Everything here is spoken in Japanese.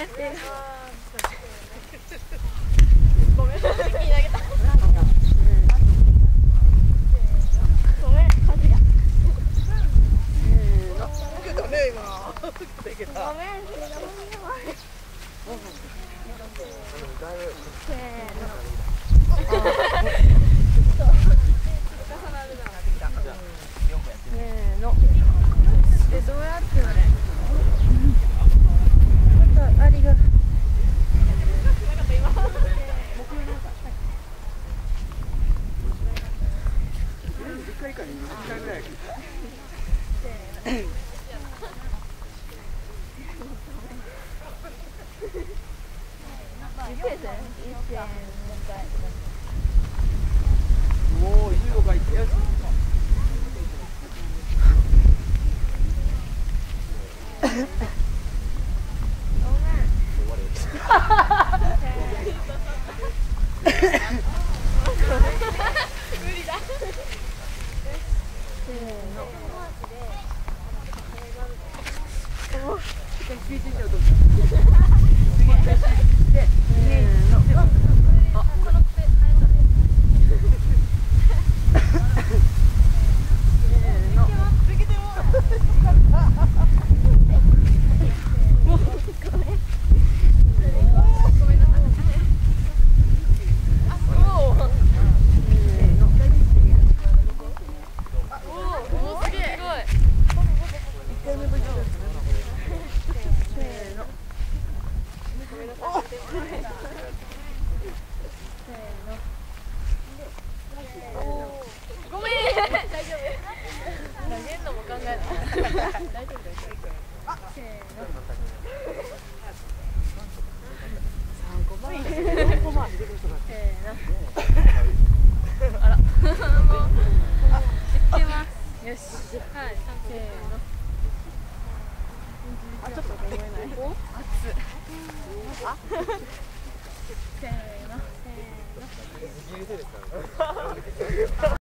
ごめん、一気に投げた。ごめん、カズヤ。 ダメ今。 ごめん、せーの。で、どうやってのね。ちょっとありが。 おお、15回ってよし。 ごめん、大丈夫。投げんのも考えない。大丈夫。せーの。せーの。あら。もう。知ってます。よし。はい。せーの。あ、ちょっと思えない。お？熱。あ。せーの。せーの。